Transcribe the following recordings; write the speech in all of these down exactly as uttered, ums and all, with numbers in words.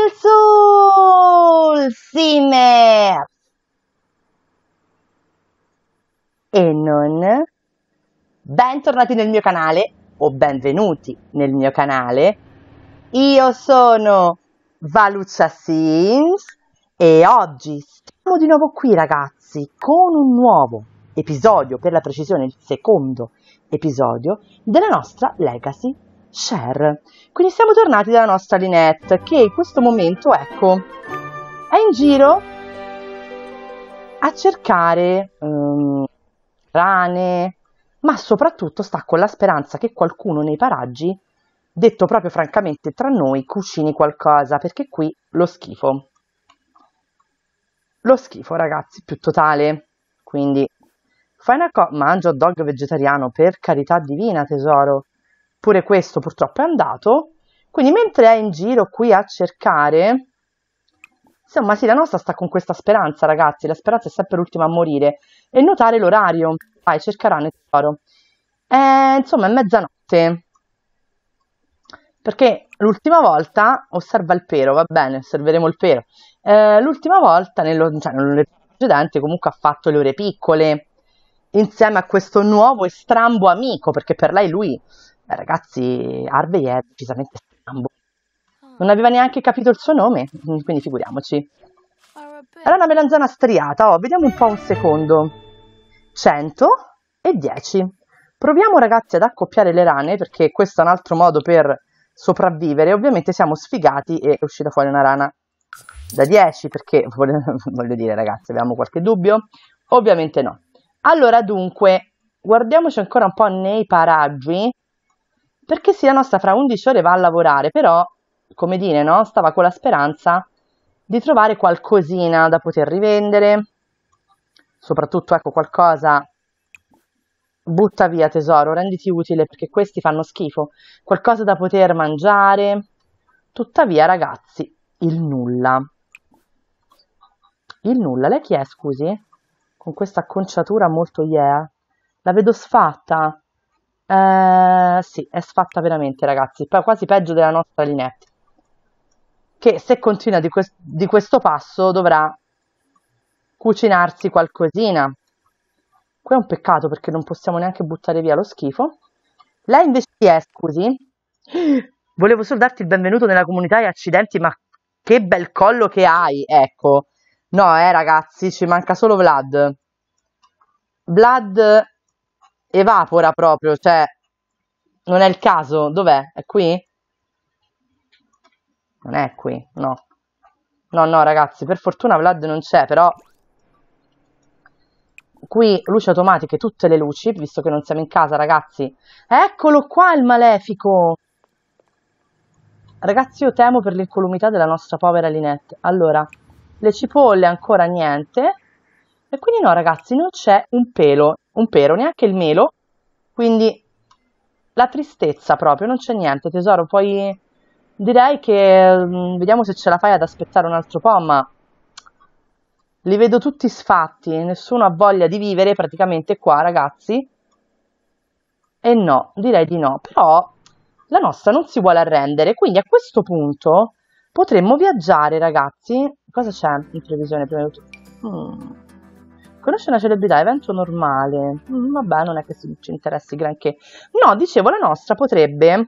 sul Simmer e non. Bentornati nel mio canale o benvenuti nel mio canale. Io sono Valuccia Sims e oggi siamo di nuovo qui, ragazzi, con un nuovo episodio, per la precisione il secondo episodio della nostra Legacy Share. Quindi siamo tornati dalla nostra Lynette, che in questo momento, ecco, è in giro a cercare um, rane, ma soprattutto sta con la speranza che qualcuno nei paraggi, detto proprio francamente tra noi, cucini qualcosa, perché qui lo schifo. Lo schifo, ragazzi, più totale. Quindi fai una cosa, mangia hot dog vegetariano, per carità divina, tesoro. Pure questo purtroppo è andato. Quindi mentre è in giro qui a cercare, insomma sì, la nostra sta con questa speranza, ragazzi. La speranza è sempre l'ultima a morire. E notare l'orario. Vai, cercheranno, tesoro. Eh, insomma, è mezzanotte. Perché l'ultima volta, osserva il pero, va bene, osserveremo il pero. Eh, l'ultima volta, nello, cioè, nelle precedenti, comunque ha fatto le ore piccole, insieme a questo nuovo e strambo amico, perché per lei lui, eh, ragazzi, Harvey è decisamente strambo. Non aveva neanche capito il suo nome, quindi figuriamoci. Era una melanzana striata, oh, vediamo un po' un secondo. centodieci. Proviamo, ragazzi, ad accoppiare le rane, perché questo è un altro modo per sopravvivere. Ovviamente siamo sfigati e è uscita fuori una rana da dieci, perché, voglio dire, ragazzi, abbiamo qualche dubbio? Ovviamente no. Allora, dunque, guardiamoci ancora un po' nei paraggi, perché sì, la nostra fra undici ore va a lavorare, però, come dire, no? Stava con la speranza di trovare qualcosina da poter rivendere, soprattutto, ecco, qualcosa. Butta via, tesoro, renditi utile, perché questi fanno schifo. Qualcosa da poter mangiare. Tuttavia, ragazzi, il nulla. Il nulla, lei chi è, scusi? Con questa acconciatura molto yeah. La vedo sfatta. Eh, sì, è sfatta veramente, ragazzi. Quasi peggio della nostra Lynette, che se continua di, quest di questo passo dovrà cucinarsi qualcosina. Qui è un peccato perché non possiamo neanche buttare via lo schifo. Lei invece chi è, scusi? Volevo solo darti il benvenuto nella comunità e accidenti, ma che bel collo che hai, ecco. No, eh, ragazzi, ci manca solo Vlad. Vlad evapora proprio, cioè, non è il caso. Dov'è? È qui? Non è qui, no. No, no, ragazzi, per fortuna Vlad non c'è, però qui luci automatiche, tutte le luci, visto che non siamo in casa, ragazzi. Eccolo qua il malefico! Ragazzi, io temo per l'incolumità della nostra povera Lynette. Allora, le cipolle ancora niente. E quindi no, ragazzi, non c'è un pelo, un pero, neanche il melo. Quindi la tristezza proprio, non c'è niente, tesoro. Poi direi che mh, vediamo se ce la fai ad aspettare un altro po', ma li vedo tutti sfatti, nessuno ha voglia di vivere praticamente qua, ragazzi. E no, direi di no, però la nostra non si vuole arrendere, quindi a questo punto potremmo viaggiare, ragazzi. Cosa c'è in previsione prima di tutto? Hmm. Conosce una celebrità, evento normale. Hmm, vabbè, non è che ci interessi granché. No, dicevo, la nostra potrebbe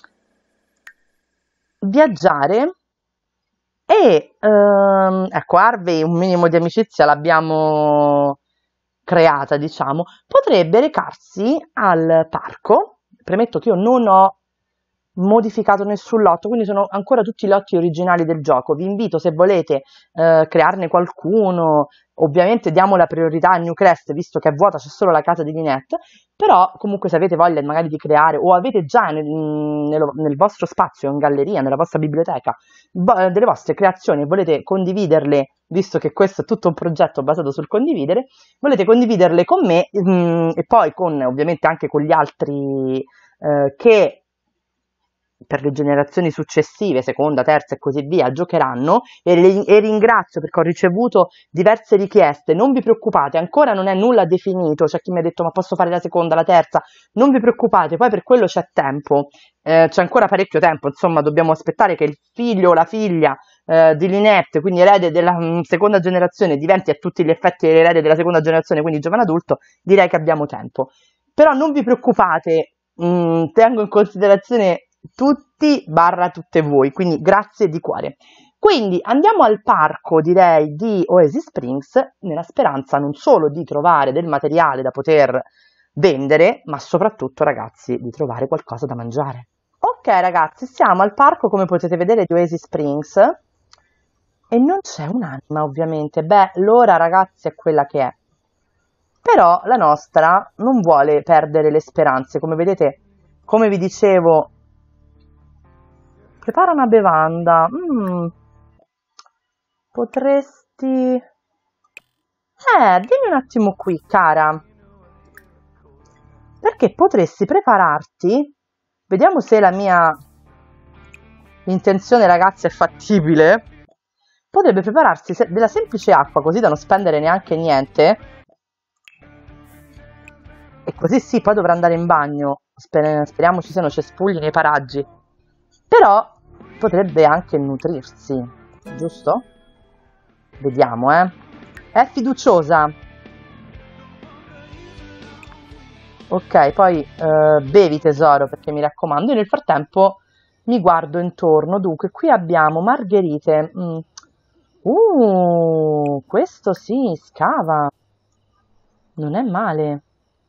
viaggiare. E ehm, ecco, Harvey un minimo di amicizia l'abbiamo creata, diciamo. Potrebbe recarsi al parco. Premetto che io non ho modificato nessun lotto, quindi sono ancora tutti i lotti originali del gioco. Vi invito, se volete eh, crearne qualcuno, ovviamente diamo la priorità a Newcrest, visto che è vuota, c'è solo la casa di Lynette, però comunque se avete voglia magari di creare, o avete già nel, nel, nel vostro spazio, in galleria, nella vostra biblioteca, delle vostre creazioni e volete condividerle, visto che questo è tutto un progetto basato sul condividere, volete condividerle con me mh, e poi con ovviamente anche con gli altri eh, che per le generazioni successive, seconda, terza e così via, giocheranno, e, le, e ringrazio perché ho ricevuto diverse richieste. Non vi preoccupate, ancora non è nulla definito, c'è chi mi ha detto ma posso fare la seconda, la terza, non vi preoccupate, poi per quello c'è tempo, eh, c'è ancora parecchio tempo, insomma dobbiamo aspettare che il figlio o la figlia eh, di Lynette, quindi erede della mh, seconda generazione, diventi a tutti gli effetti l'erede della seconda generazione, quindi giovane adulto, direi che abbiamo tempo. Però non vi preoccupate, mh, tengo in considerazione tutti barra tutte voi, quindi grazie di cuore. Quindi andiamo al parco, direi, di Oasis Springs, nella speranza non solo di trovare del materiale da poter vendere, ma soprattutto, ragazzi, di trovare qualcosa da mangiare. Ok, ragazzi, siamo al parco, come potete vedere, di Oasis Springs, e non c'è un'anima, ovviamente. Beh, l'ora, ragazzi, è quella che è. Però la nostra non vuole perdere le speranze. Come vedete, come vi dicevo, prepara una bevanda. Mm. Potresti... Eh, dimmi un attimo qui, cara. Perché potresti prepararti... Vediamo se la mia intenzione, ragazzi, è fattibile. Potrebbe prepararsi se- della semplice acqua, così da non spendere neanche niente. E così sì, poi dovrà andare in bagno. Sper- speriamo ci siano cespugli nei paraggi. Però potrebbe anche nutrirsi, giusto? Vediamo, eh. È fiduciosa. Ok, poi eh, bevi tesoro, perché mi raccomando. Io nel frattempo mi guardo intorno. Dunque, qui abbiamo margherite. Mm. Uh, questo sì, scava. Non è male.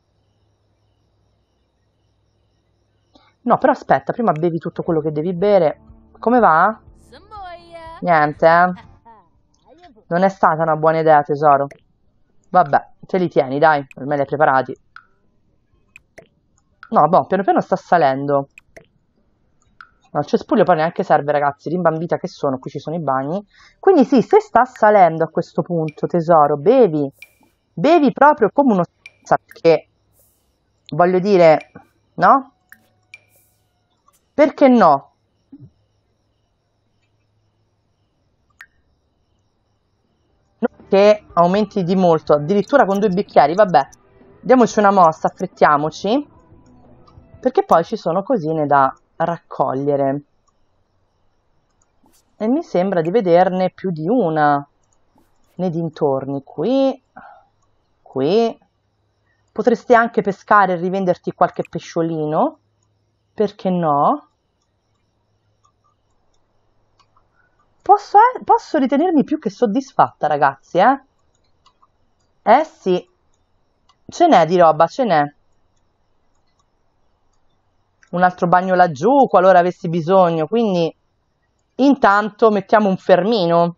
No, però aspetta, prima bevi tutto quello che devi bere. Come va? Niente, eh? Non è stata una buona idea, tesoro. Vabbè, te li tieni, dai, ormai li hai preparati. No, boh, piano piano sta salendo. No, il cespuglio poi neanche serve, ragazzi, rimbambita che sono, qui ci sono i bagni. Quindi sì, se sta salendo a questo punto, tesoro, bevi. Bevi proprio come uno s***a, perché, voglio dire, no? Perché no? Non che aumenti di molto, addirittura con due bicchieri, vabbè. Diamoci una mossa, affrettiamoci, perché poi ci sono cosine da raccogliere. E mi sembra di vederne più di una nei dintorni. Qui, qui. Potresti anche pescare e rivenderti qualche pesciolino. Perché no? Posso, eh, posso ritenermi più che soddisfatta, ragazzi, eh? Eh sì, ce n'è di roba, ce n'è. Un altro bagno laggiù, qualora avessi bisogno, quindi intanto mettiamo un fermino.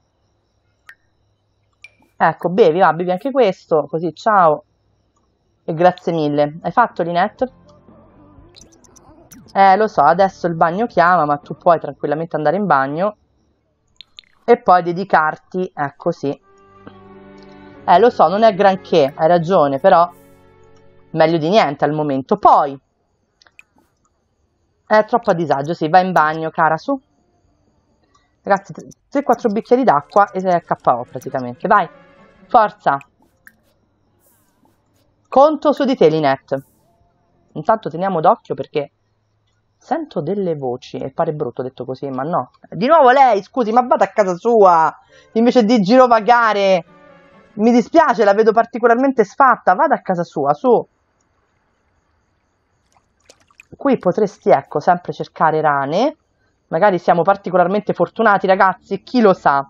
Ecco, bevi, va, bevi anche questo, così, ciao. E grazie mille. Hai fatto, Lynette? Eh, lo so, adesso il bagno chiama, ma tu puoi tranquillamente andare in bagno e poi dedicarti, ecco sì. Eh, lo so, non è granché, hai ragione, però meglio di niente al momento. Poi, è troppo a disagio, sì, vai in bagno, cara, su. Ragazzi, tre quattro bicchieri d'acqua e sei a K O praticamente. Vai, forza. Conto su di te, Lynette. Intanto teniamo d'occhio perché sento delle voci e pare brutto detto così, ma no. Di nuovo lei, scusi, ma vada a casa sua invece di girovagare. Mi dispiace, la vedo particolarmente sfatta. Vada a casa sua, su. Qui potresti, ecco, sempre cercare rane. Magari siamo particolarmente fortunati, ragazzi, chi lo sa.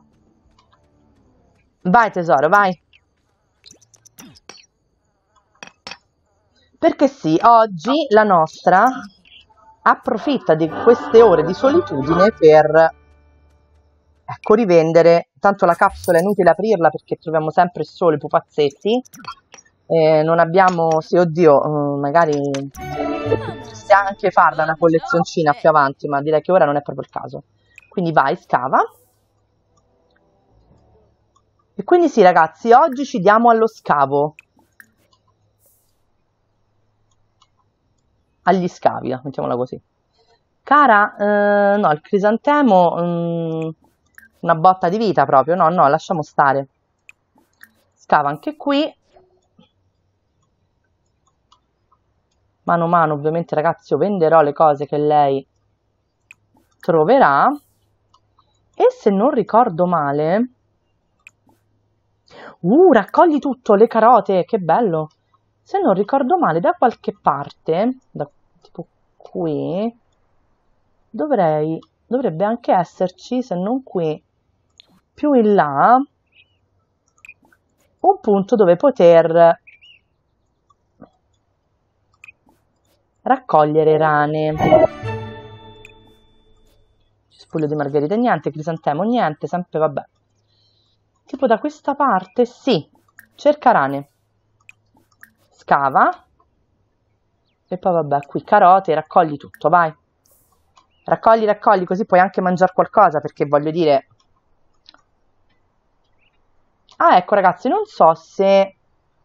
Vai, tesoro, vai. Perché sì, oggi la nostra approfitta di queste ore di solitudine per, ecco, rivendere. Tanto la capsula è inutile aprirla perché troviamo sempre solo i pupazzetti. Eh, non abbiamo, sì, oddio, eh, magari si anche farla una collezioncina più avanti, ma direi che ora non è proprio il caso. Quindi vai, scava. E quindi sì, ragazzi, oggi ci diamo allo scavo. Agli scavi, mettiamola così. Cara, eh, no, il crisantemo, mm, una botta di vita proprio, no, no, lasciamo stare. Scava anche qui. Mano a mano, ovviamente, ragazzi, io venderò le cose che lei troverà. E se non ricordo male... Uh, raccogli tutto, le carote, che bello! Se non ricordo male, da qualche parte, da, tipo qui, dovrei, dovrebbe anche esserci, se non qui, più in là, un punto dove poter raccogliere rane. Spuglio di margherita niente, crisantemo niente, sempre vabbè. Tipo da questa parte, sì, cerca rane. Scava. E poi vabbè, qui carote, raccogli tutto, vai. Raccogli, raccogli, così puoi anche mangiare qualcosa, perché voglio dire... Ah, ecco ragazzi, non so se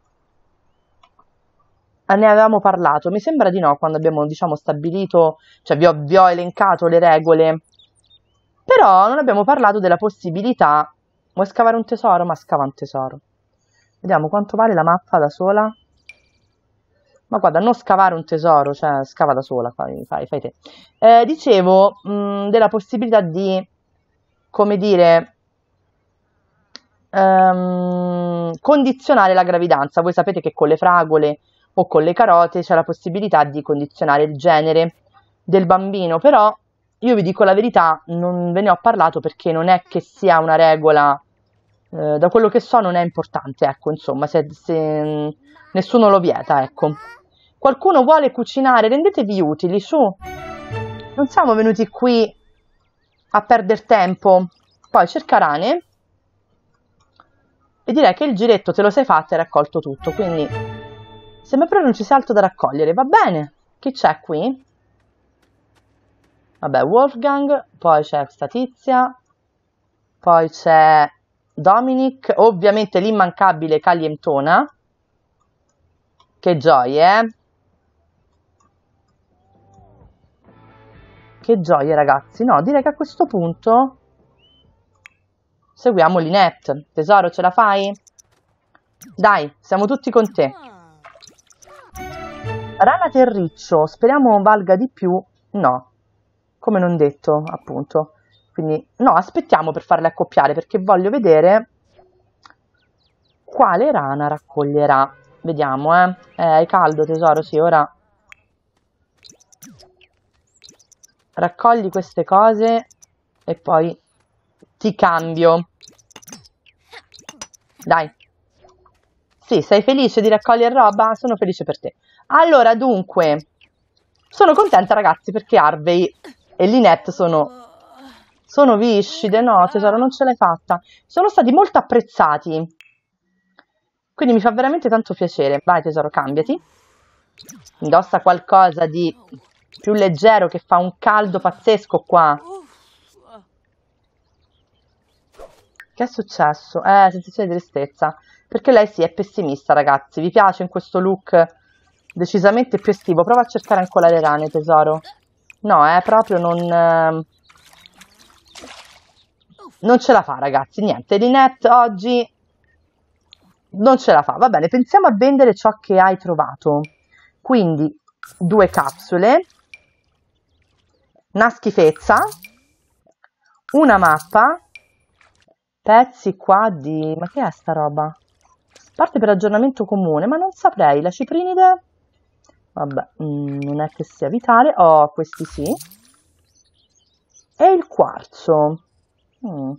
ne avevamo parlato, mi sembra di no, quando abbiamo, diciamo, stabilito, cioè vi ho, vi ho elencato le regole, però non abbiamo parlato della possibilità... Vuoi scavare un tesoro? Ma scava un tesoro. Vediamo quanto vale la mappa da sola. Ma guarda, non scavare un tesoro, cioè scava da sola, fai, fai, fai te. Eh, dicevo mh, della possibilità di, come dire, ehm, condizionare la gravidanza. Voi sapete che con le fragole o con le carote c'è la possibilità di condizionare il genere del bambino, però io vi dico la verità, non ve ne ho parlato perché non è che sia una regola, eh, da quello che so non è importante, ecco, insomma, se, se nessuno lo vieta, ecco. Qualcuno vuole cucinare? Rendetevi utili, su. Non siamo venuti qui a perdere tempo. Poi cerca rane. E direi che il giretto te lo sei fatto e hai raccolto tutto, quindi sembra però non ci sia altro da raccogliere. Va bene. Chi c'è qui? Vabbè, Wolfgang, poi c'è questa tizia, poi c'è Dominic, ovviamente l'immancabile Calientona. Che gioie, eh? Che gioie, ragazzi. No, direi che a questo punto seguiamo Lynette. Tesoro, ce la fai? Dai, siamo tutti con te. Rana terriccio, speriamo valga di più. No, come non detto, appunto. Quindi, no, aspettiamo per farle accoppiare, perché voglio vedere quale rana raccoglierà. Vediamo, eh. Eh, è caldo, tesoro, sì, ora... Raccogli queste cose e poi ti cambio. Dai. Sì, sei felice di raccogliere roba? Sono felice per te. Allora, dunque, sono contenta, ragazzi, perché Harvey e Lynette sono, sono viscide. No, tesoro, non ce l'hai fatta. Sono stati molto apprezzati. Quindi mi fa veramente tanto piacere. Vai, tesoro, cambiati. Indossa qualcosa di... più leggero, che fa un caldo pazzesco qua. Che è successo? Eh, sensazione di tristezza. Perché lei sì, è pessimista, ragazzi. Vi piace in questo look decisamente più estivo? Prova a cercare ancora le rane, tesoro. No, eh, proprio non... Eh, non ce la fa, ragazzi. Niente, Lynette oggi non ce la fa. Va bene, pensiamo a vendere ciò che hai trovato. Quindi, due capsule... Una schifezza, una mappa, pezzi qua di... ma che è sta roba? Parte per aggiornamento comune, ma non saprei, la ciprinide? Vabbè, mm, non è che sia vitale. Oh, questi sì. E il quarzo. Mm.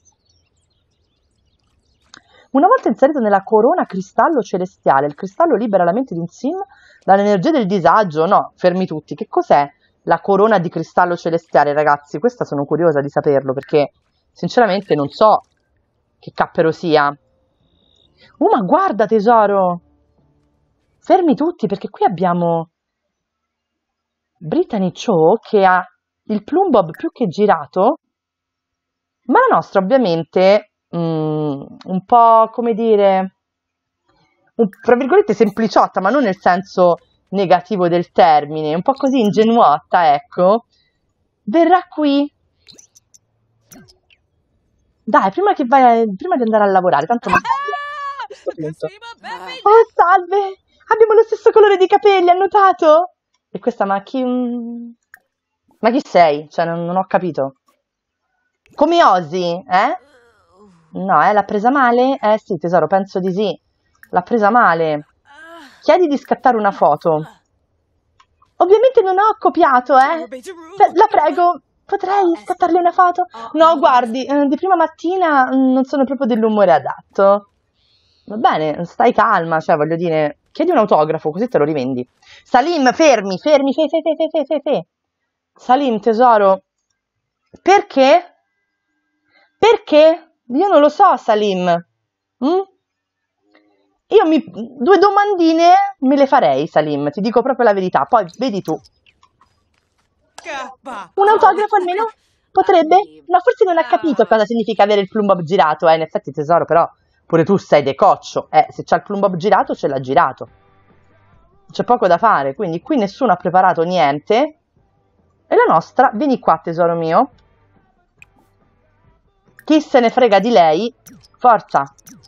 Una volta inserito nella corona cristallo celestiale, il cristallo libera la mente di un sim dall'energia del disagio. No, fermi tutti, che cos'è? La corona di cristallo celestiale, ragazzi, questa sono curiosa di saperlo, perché sinceramente non so che cappero sia. Oh, ma guarda, tesoro! Fermi tutti, perché qui abbiamo Brittany Cho che ha il plumbob più che girato, ma la nostra ovviamente mh, un po', come dire, un, tra virgolette sempliciotta, ma non nel senso... negativo del termine, un po' così ingenuotta, ecco, verrà qui. Dai, prima che vai, prima di andare a lavorare, tanto non... Oh, salve! Abbiamo lo stesso colore di capelli, hai notato? E questa, ma chi... Ma chi sei? Cioè, non, non ho capito. Come osi, eh? No, eh, l'ha presa male? Eh sì, tesoro, penso di sì. L'ha presa male. Chiedi di scattare una foto. Ovviamente non ho copiato, eh? Per- la prego, potrei scattarle una foto? No, guardi, eh, di prima mattina mm, non sono proprio dell'umore adatto. Va bene, stai calma, cioè voglio dire, chiedi un autografo così te lo rivendi. Salim, fermi, fermi, fe, fe, fe, fe, fe, fe, fe. Salim, tesoro, perché? Perché? Io non lo so, Salim. Mm? Io mi... due domandine me le farei, Salim, ti dico proprio la verità, poi vedi tu. Un autografo almeno potrebbe? Ma forse non ha capito cosa significa avere il plumbob girato, eh, in effetti tesoro, però pure tu sei decoccio, eh, se c'ha il plumbob girato ce l'ha girato. C'è poco da fare, quindi qui nessuno ha preparato niente. E la nostra, vieni qua tesoro mio. Chi se ne frega di lei? Forza.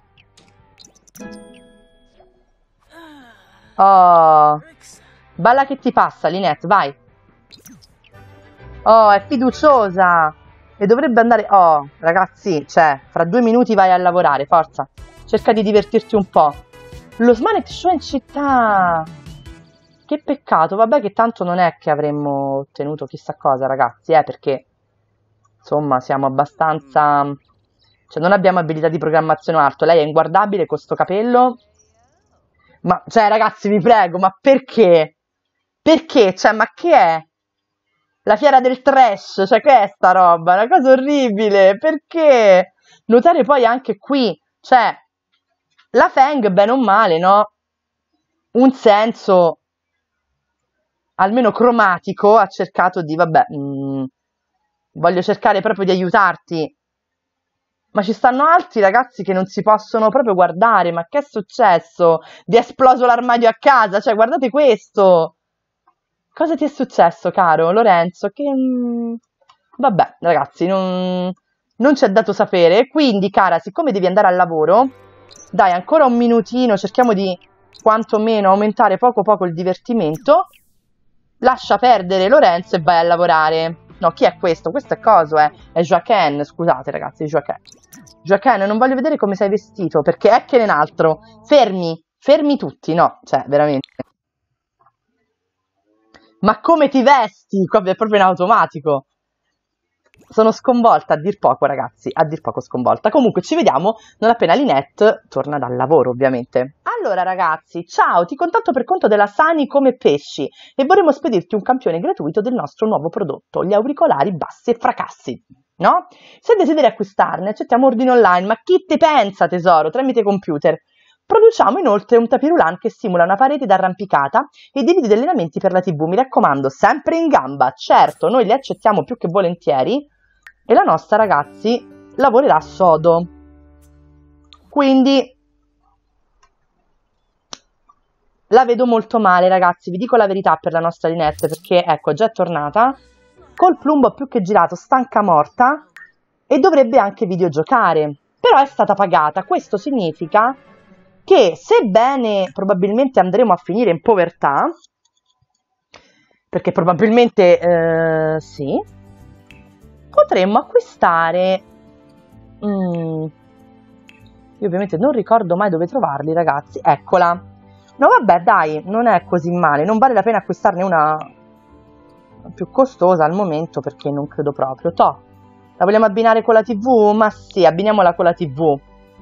Oh, balla che ti passa, Linette, vai. Oh, è fiduciosa. E dovrebbe andare... Oh, ragazzi, cioè, fra due minuti vai a lavorare, forza. Cerca di divertirti un po'. Lo Smanet Show in città. Che peccato, vabbè che tanto non è che avremmo ottenuto chissà cosa, ragazzi, eh, perché, insomma, siamo abbastanza... Cioè, non abbiamo abilità di programmazione alto. Lei è inguardabile con sto capello. Ma, cioè, ragazzi, vi prego, ma perché? Perché? Cioè, ma che è? La fiera del trash, cioè, che è sta roba? Una cosa orribile, perché? Notare poi anche qui, cioè, la Feng, bene o male, no? Un senso, almeno cromatico, ha cercato di, vabbè, mh, voglio cercare proprio di aiutarti. Ma ci stanno altri ragazzi che non si possono proprio guardare. Ma che è successo? Vi è esploso l'armadio a casa? Cioè, guardate questo. Cosa ti è successo, caro Lorenzo? Che... mm, Vabbè, ragazzi, non, non c'è dato sapere. Quindi, cara, siccome devi andare al lavoro, dai, ancora un minutino, cerchiamo di quantomeno aumentare poco poco il divertimento. Lascia perdere Lorenzo e vai a lavorare. No, chi è questo? Questo è coso, eh? È Joaquin, scusate ragazzi, Joaquin. Joaquin, non voglio vedere come sei vestito, perché è che ne un altro. Fermi, fermi tutti, no, cioè, veramente. Ma come ti vesti? Qua è proprio in automatico. Sono sconvolta, a dir poco, ragazzi, a dir poco sconvolta. Comunque, ci vediamo non appena Linette torna dal lavoro, ovviamente. Allora, ragazzi, ciao, ti contatto per conto della Sani come pesci e vorremmo spedirti un campione gratuito del nostro nuovo prodotto, gli auricolari bassi e fracassi, no? Se desideri acquistarne, accettiamo ordine online, ma chi te pensa, tesoro, tramite computer? Produciamo inoltre un tapirulan che simula una parete d'arrampicata e dei video di allenamenti per la tivù, mi raccomando, sempre in gamba, certo, noi li accettiamo più che volentieri e la nostra, ragazzi, lavorerà sodo. Quindi la vedo molto male, ragazzi, vi dico la verità per la nostra Linette, perché, ecco, già è tornata, col plumbo più che girato, stanca morta, e dovrebbe anche videogiocare, però è stata pagata. Questo significa che, sebbene probabilmente andremo a finire in povertà, perché probabilmente, eh, sì, potremmo acquistare... Mm, io ovviamente non ricordo mai dove trovarli, ragazzi. Eccola. No, vabbè, dai, non è così male. Non vale la pena acquistarne una più costosa al momento, perché non credo proprio. Toh, la vogliamo abbinare con la tivù? Ma sì, abbiniamola con la tivù.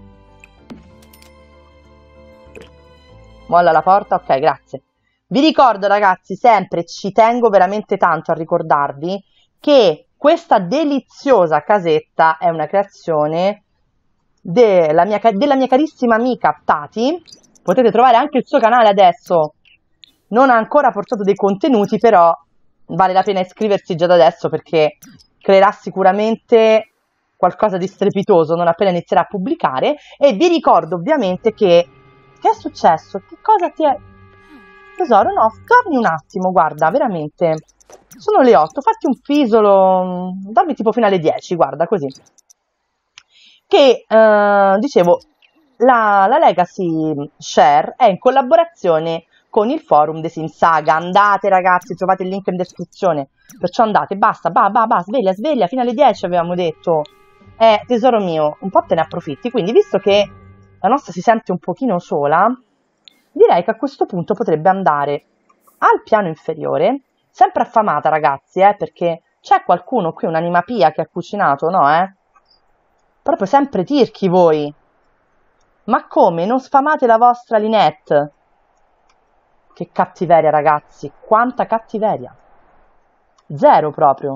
Molla la porta, ok, grazie. Vi ricordo, ragazzi, sempre, ci tengo veramente tanto a ricordarvi che questa deliziosa casetta è una creazione della mia, della mia carissima amica Tati. Potete trovare anche il suo canale adesso. Non ha ancora portato dei contenuti, però vale la pena iscriversi già da adesso perché creerà sicuramente qualcosa di strepitoso non appena inizierà a pubblicare. E vi ricordo ovviamente che... Che è successo? Che cosa ti è... Tesoro, no, torni un attimo, guarda, veramente... Sono le otto, fatti un fisolo, dormi tipo fino alle dieci, guarda, così. Che, eh, dicevo, la, la Legacy Share è in collaborazione con il forum di Simsaga. Andate ragazzi, trovate il link in descrizione, perciò andate, basta, ba, ba, ba, sveglia, sveglia, fino alle dieci avevamo detto. Eh, tesoro mio, un po' te ne approfitti, quindi visto che la nostra si sente un pochino sola, direi che a questo punto potrebbe andare al piano inferiore, sempre affamata ragazzi, eh, perché c'è qualcuno qui, un'anima pia che ha cucinato, no eh? Proprio sempre tirchi voi. Ma come? Non sfamate la vostra Linette? Che cattiveria, ragazzi. Quanta cattiveria. Zero proprio.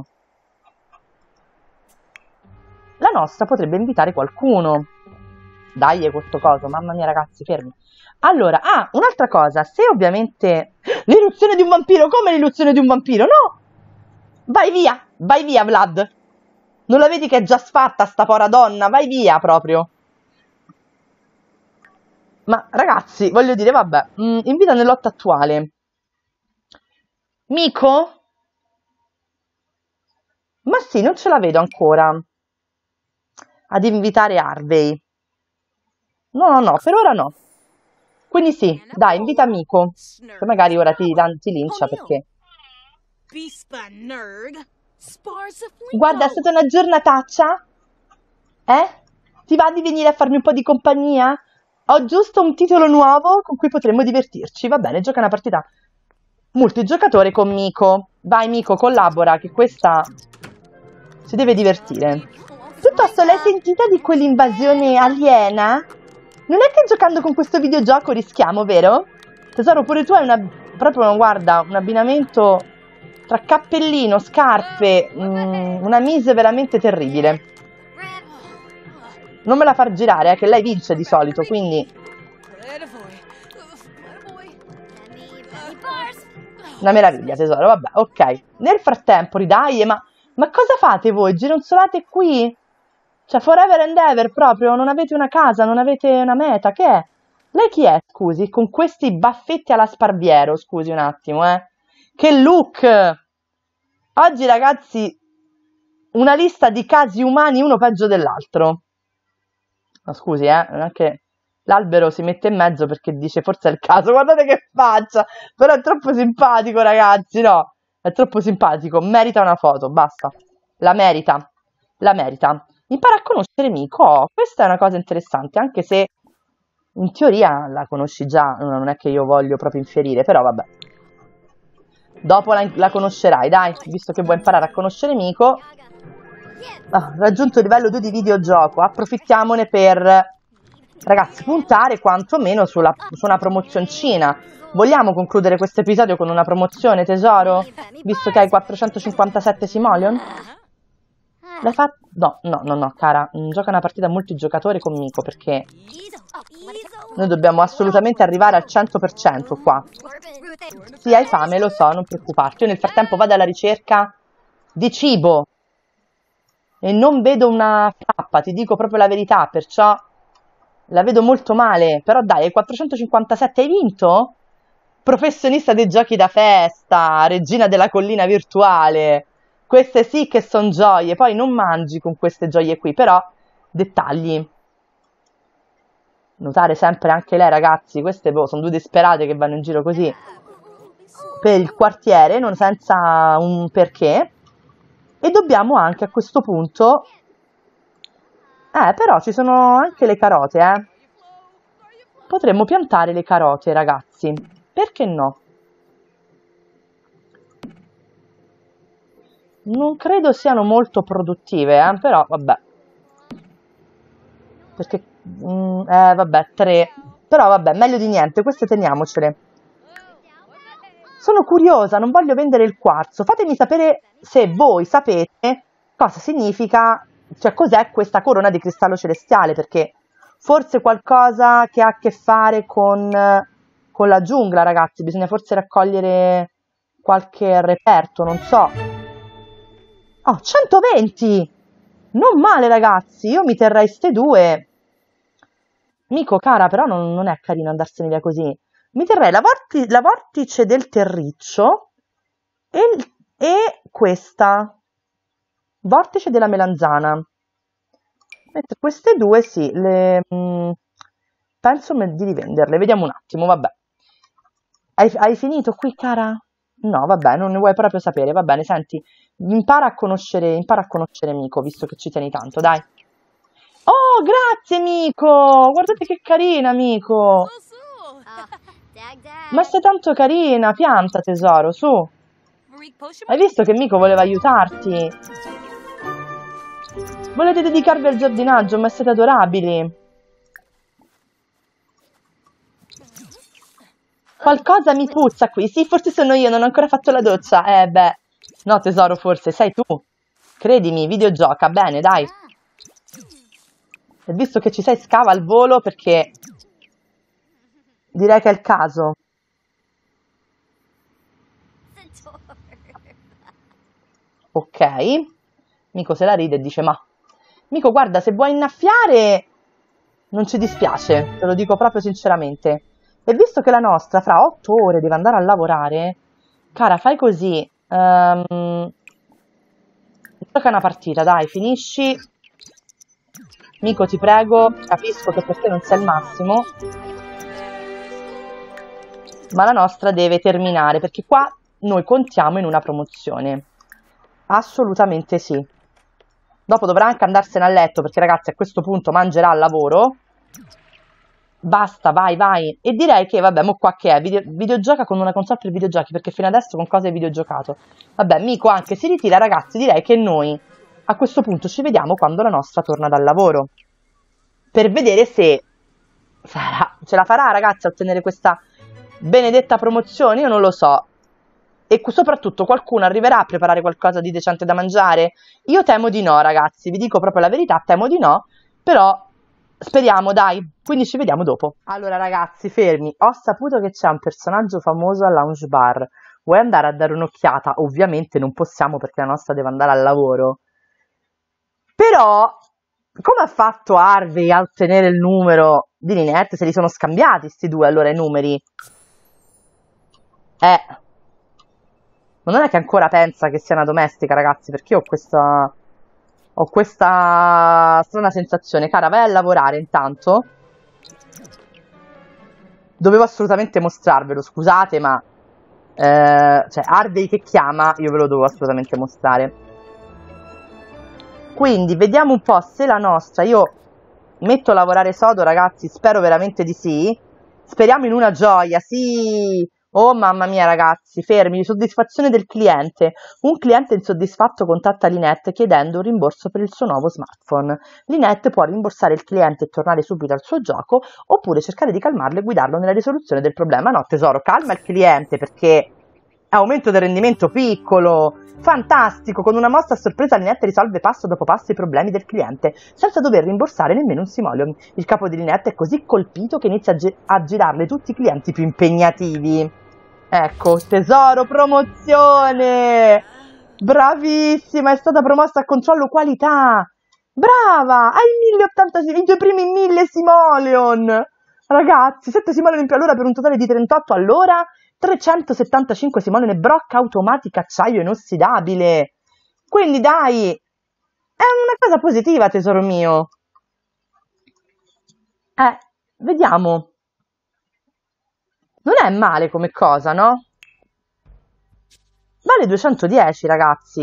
La nostra potrebbe invitare qualcuno. Dai, questo coso. Mamma mia, ragazzi, fermi. Allora, ah, un'altra cosa. Se ovviamente... L'irruzione di un vampiro! Come l'irruzione di un vampiro? No! Vai via! Vai via, Vlad! Non la vedi che è già sfatta sta povera donna? Vai via, proprio. Ma ragazzi, voglio dire, vabbè, mh, in vita nell'otto attuale. Miko? Ma sì, non ce la vedo ancora ad invitare Harvey. No, no, no, per ora no. Quindi sì, dai, invita Miko. Che magari ora ti, ti lincia perché... Guarda, è stata una giornataccia. Eh? Ti va di venire a farmi un po' di compagnia? Ho giusto un titolo nuovo con cui potremmo divertirci. Va bene, gioca una partita multigiocatore con Miko. Vai Miko, collabora, che questa si deve divertire. Piuttosto l'hai sentita di quell'invasione aliena? Non è che giocando con questo videogioco rischiamo, vero? Tesoro, pure tu hai una, proprio, guarda, un abbinamento tra cappellino, scarpe, mh, una mise veramente terribile. Non me la far girare, eh, che lei vince di solito, quindi... Una meraviglia, tesoro, vabbè, ok. Nel frattempo, ridai, ma, ma cosa fate voi? Gironzolate qui? Cioè, forever and ever, proprio? Non avete una casa, non avete una meta, che è? Lei chi è, scusi? Con questi baffetti alla Sparviero, scusi un attimo, eh. Che look! Oggi, ragazzi, una lista di casi umani uno peggio dell'altro. No, scusi, eh, non è che l'albero si mette in mezzo perché dice forse è il caso. Guardate che faccia! Però è troppo simpatico, ragazzi, no? È troppo simpatico. Merita una foto, basta. La merita. La merita. Impara a conoscere Miko. Oh, questa è una cosa interessante, anche se in teoria la conosci già. Non è che io voglio proprio infierire, però vabbè. Dopo la, la conoscerai, dai, visto che vuoi imparare a conoscere Miko. Ah, raggiunto il livello due di videogioco, approfittiamone per, ragazzi, puntare quantomeno sulla, su una promozioncina. Vogliamo concludere questo episodio con una promozione, tesoro? Visto che hai quattrocentocinquantasette simoleon? L'hai fatto? No, no, no, no, cara, gioca una partita multigiocatore con Miko, perché noi dobbiamo assolutamente arrivare al cento per cento qua. Sì, hai fame, lo so, non preoccuparti. Io nel frattempo vado alla ricerca di cibo. E non vedo una pappa, ti dico proprio la verità, perciò la vedo molto male. Però dai, hai quattrocentocinquantasette, hai vinto? Professionista dei giochi da festa, regina della collina virtuale. Queste sì che sono gioie, poi non mangi con queste gioie qui, però dettagli. Notare sempre anche lei, ragazzi, queste boh, sono due disperate che vanno in giro così per il quartiere, non senza un perché. E dobbiamo anche a questo punto... Eh, però ci sono anche le carote, eh. Potremmo piantare le carote, ragazzi. Perché no? Non credo siano molto produttive, eh, però vabbè. Perché... Mm, eh, vabbè, tre. Però vabbè, meglio di niente, queste teniamocele. Sono curiosa, non voglio vendere il quarzo. Fatemi sapere se voi sapete cosa significa, cioè cos'è questa corona di cristallo celestiale, perché forse qualcosa che ha a che fare con, con la giungla, ragazzi. Bisogna forse raccogliere qualche reperto, non so. Oh, centoventi! Non male, ragazzi. Io mi terrei ste due. Miko, cara, però non, non è carino andarsene via così. Mi terrei la, vorti la vortice del terriccio e, e questa, vortice della melanzana. Mentre queste due sì, le, mh, penso di rivenderle. Vediamo un attimo, vabbè. Hai, hai finito qui, cara? No, vabbè, non ne vuoi proprio sapere. Va bene, senti, impara a conoscere, impara a conoscere Miko, visto che ci tieni tanto, dai. Oh, grazie, Miko! Guardate che carina, Miko! Ma sei tanto carina, pianta, tesoro, su. Hai visto che Miko voleva aiutarti? Volete dedicarvi al giardinaggio, ma siete adorabili. Qualcosa mi puzza qui. Sì, forse sono io, non ho ancora fatto la doccia. Eh, beh. No, tesoro, forse sei tu. Credimi, videogioca. Bene, dai. E visto che ci sei, scava al volo perché direi che è il caso. Ok. Mico se la ride e dice, ma... Mico, guarda, se vuoi innaffiare, non ci dispiace. Te lo dico proprio sinceramente. E visto che la nostra fra otto ore deve andare a lavorare, cara, fai così. Um, gioca una partita, dai, finisci. Mico, ti prego, capisco che per te non sei il massimo, ma la nostra deve terminare, perché qua noi contiamo in una promozione. Assolutamente sì. Dopo dovrà anche andarsene a letto, perché ragazzi a questo punto mangerà al lavoro. Basta, vai, vai. E direi che, vabbè, mo qua che è? Video, videogioca con una console per videogiochi, perché fino adesso con cosa hai videogiocato? Vabbè, Mico anche si ritira, ragazzi, direi che noi a questo punto ci vediamo quando la nostra torna dal lavoro. Per vedere se sarà, ce la farà, ragazzi, a ottenere questa benedetta promozione, io non lo so. E soprattutto qualcuno arriverà a preparare qualcosa di decente da mangiare? Io temo di no, ragazzi, vi dico proprio la verità, temo di no, però... Speriamo, dai, quindi ci vediamo dopo. Allora ragazzi, fermi, ho saputo che c'è un personaggio famoso al lounge bar. Vuoi andare a dare un'occhiata? Ovviamente non possiamo perché la nostra deve andare al lavoro. Però, come ha fatto Harvey a ottenere il numero di Lynette? Se li sono scambiati sti due allora i numeri? Eh, ma non è che ancora pensa che sia una domestica, ragazzi, perché io ho questa... Ho questa strana sensazione. Cara, vai a lavorare intanto. Dovevo assolutamente mostrarvelo, scusate, ma... Eh, cioè, Harvey che chiama, io ve lo devo assolutamente mostrare. Quindi, vediamo un po' se la nostra... Io metto a lavorare sodo, ragazzi, spero veramente di sì. Speriamo in una gioia, sì... Oh mamma mia ragazzi, fermi, soddisfazione del cliente. Un cliente insoddisfatto contatta Lynette chiedendo un rimborso per il suo nuovo smartphone. Lynette può rimborsare il cliente e tornare subito al suo gioco oppure cercare di calmarlo e guidarlo nella risoluzione del problema. No tesoro, calma il cliente perché è aumento del rendimento piccolo. Fantastico, con una mossa a sorpresa Lynette risolve passo dopo passo i problemi del cliente senza dover rimborsare nemmeno un simoleon. Il capo di Lynette è così colpito che inizia a, gi a girarle tutti i clienti più impegnativi. Ecco, tesoro, promozione! Bravissima, è stata promossa a controllo qualità! Brava! Hai mille ottantasei, i tuoi primi mille simoleon! Ragazzi, sette simoleon in più all'ora per un totale di trentotto all'ora, trecentosettantacinque simoleon e brocca automatica acciaio inossidabile. Quindi dai, è una cosa positiva, tesoro mio. Eh, vediamo. Non è male come cosa, no? Vale duecentodieci, ragazzi.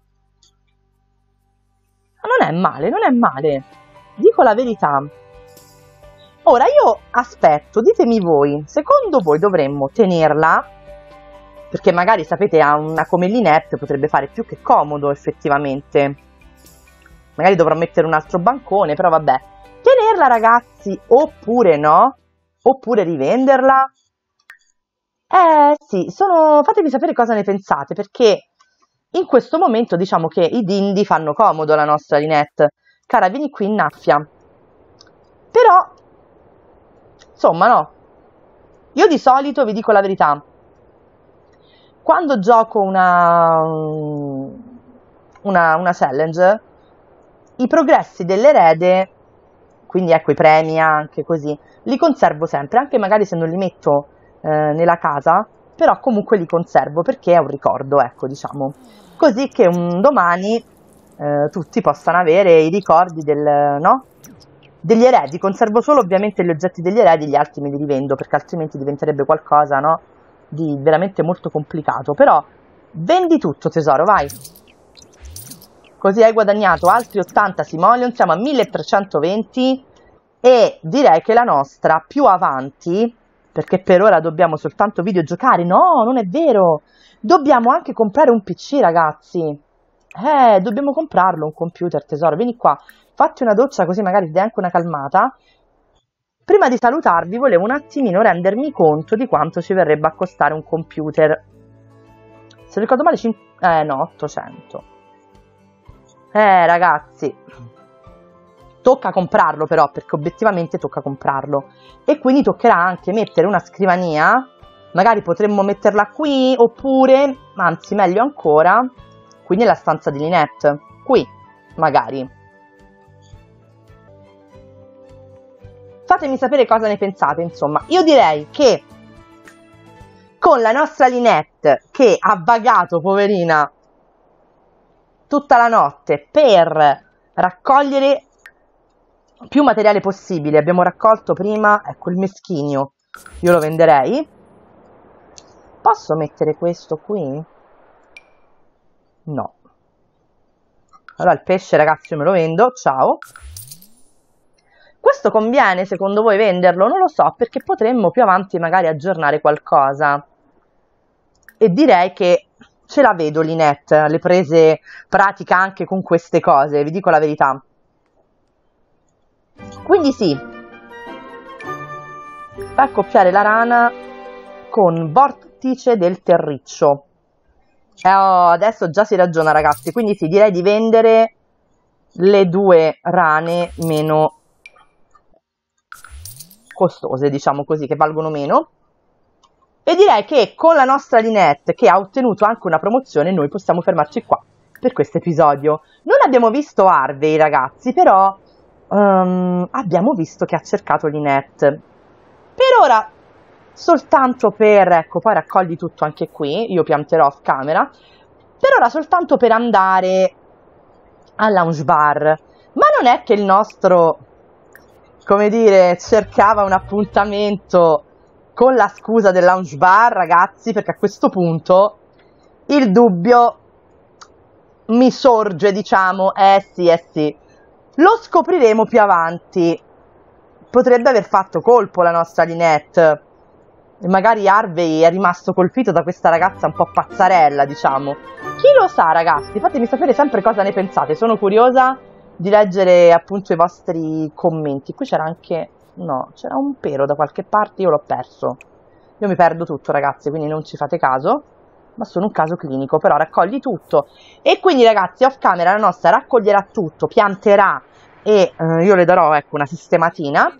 Non è male, non è male. Dico la verità. Ora io aspetto, ditemi voi, secondo voi dovremmo tenerla? Perché magari, sapete, a una come Lynette potrebbe fare più che comodo, effettivamente. Magari dovrò mettere un altro bancone, però vabbè. Tenerla, ragazzi, oppure no? Oppure rivenderla? Eh sì, sono... fatemi sapere cosa ne pensate, perché in questo momento diciamo che i dindi fanno comodo alla nostra Lynette. Cara, vieni qui, innaffia. Però, insomma, no. Io di solito, vi dico la verità, quando gioco una, una, una challenge, i progressi dell'erede, quindi ecco i premi anche così, li conservo sempre, anche magari se non li metto eh, nella casa, però comunque li conservo perché è un ricordo, ecco, diciamo, così che un domani eh, tutti possano avere i ricordi del, no? Degli eredi. Conservo solo ovviamente gli oggetti degli eredi, gli altri me li rivendo perché altrimenti diventerebbe qualcosa, no? di veramente molto complicato, però vendi tutto tesoro, vai, così hai guadagnato altri ottanta simoleon, siamo a milletrecentoventi e direi che la nostra più avanti, perché per ora dobbiamo soltanto videogiocare, no, non è vero, dobbiamo anche comprare un P C ragazzi, eh, dobbiamo comprarlo un computer tesoro, vieni qua, fatti una doccia così magari ti dai anche una calmata. Prima di salutarvi volevo un attimino rendermi conto di quanto ci verrebbe a costare un computer. Se ricordo male, eh no, ottocento. Eh ragazzi, tocca comprarlo però, perché obiettivamente tocca comprarlo. E quindi toccherà anche mettere una scrivania, magari potremmo metterla qui, oppure, anzi meglio ancora, qui nella stanza di Lynette. Qui, magari. Fatemi sapere cosa ne pensate, insomma. Io direi che con la nostra Lynette, che ha vagato, poverina, tutta la notte per raccogliere più materiale possibile, abbiamo raccolto prima, ecco, il meschinio, io lo venderei. Posso mettere questo qui? No. Allora il pesce, ragazzi, io me lo vendo, ciao. Questo conviene secondo voi venderlo? Non lo so, perché potremmo più avanti magari aggiornare qualcosa. E direi che ce la vedo Lynette, alle prese pratica anche con queste cose, vi dico la verità. Quindi sì, fa accoppiare la rana con vortice del terriccio. Eh, oh, adesso già si ragiona ragazzi, quindi sì, direi di vendere le due rane meno costose, diciamo così, che valgono meno. E direi che con la nostra Lynette, che ha ottenuto anche una promozione, noi possiamo fermarci qua per questo episodio. Non abbiamo visto Harvey, ragazzi, però um, abbiamo visto che ha cercato Lynette. Per ora, soltanto per, ecco, poi raccogli tutto anche qui, io pianterò off camera, per ora soltanto per andare al lounge bar. Ma non è che il nostro, come dire, cercava un appuntamento con la scusa del lounge bar, ragazzi, perché a questo punto il dubbio mi sorge, diciamo, eh sì, eh sì, lo scopriremo più avanti. Potrebbe aver fatto colpo la nostra Lynette, e magari Harvey è rimasto colpito da questa ragazza un po' pazzarella, diciamo. Chi lo sa, ragazzi, fatemi sapere sempre cosa ne pensate, sono curiosa di leggere appunto i vostri commenti. Qui c'era anche, no, c'era un pero da qualche parte, io l'ho perso. Io mi perdo tutto, ragazzi, quindi non ci fate caso, ma sono un caso clinico, però raccogli tutto. E quindi, ragazzi, off camera la nostra raccoglierà tutto, pianterà e eh, io le darò, ecco, una sistematina.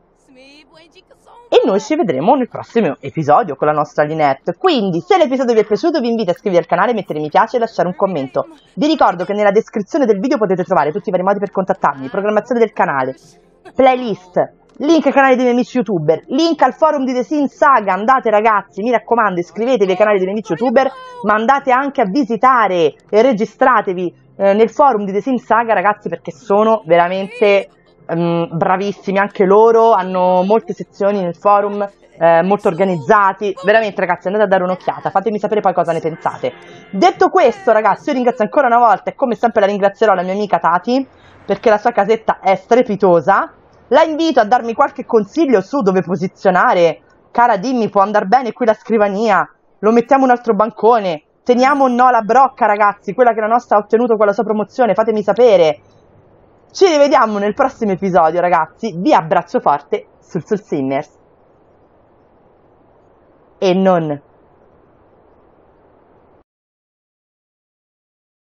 E noi ci vedremo nel prossimo episodio con la nostra Lynette. Quindi, se l'episodio vi è piaciuto, vi invito a iscrivervi al canale, mettere mi piace e lasciare un commento. Vi ricordo che nella descrizione del video potete trovare tutti i vari modi per contattarmi, programmazione del canale, playlist, link al canale dei miei amici youtuber, link al forum di The Sims Saga. Andate, ragazzi, mi raccomando, iscrivetevi ai canali dei miei amici youtuber, ma andate anche a visitare e registratevi eh, nel forum di The Sims Saga, ragazzi, perché sono veramente um, bravissimi anche loro, hanno molte sezioni nel forum, eh, molto organizzati, veramente, ragazzi, andate a dare un'occhiata, fatemi sapere poi cosa ne pensate. Detto questo, ragazzi, io ringrazio ancora una volta e come sempre la ringrazierò la mia amica Tati, perché la sua casetta è strepitosa. La invito a darmi qualche consiglio su dove posizionare. Cara, dimmi, può andare bene qui la scrivania? Lo mettiamo un altro bancone? Teniamo o no la brocca, ragazzi? Quella che la nostra ha ottenuto con la sua promozione? Fatemi sapere. Ci rivediamo nel prossimo episodio, ragazzi. Vi abbraccio forte sul Soul Simmers. E non...